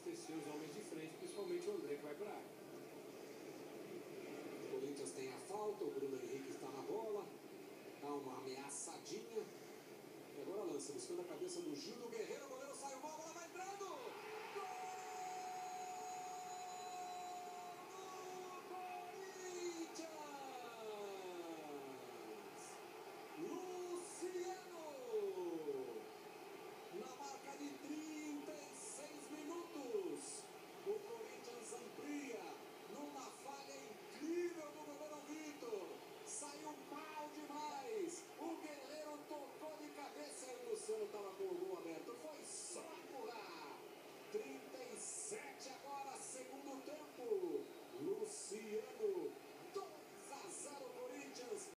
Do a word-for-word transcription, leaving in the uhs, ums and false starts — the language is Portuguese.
abastecer os homens de frente, principalmente o André, que vai para a área. O Corinthians tem a falta, o Bruno Henrique está na bola, dá uma ameaçadinha, e agora lança, buscando a cabeça do Gil do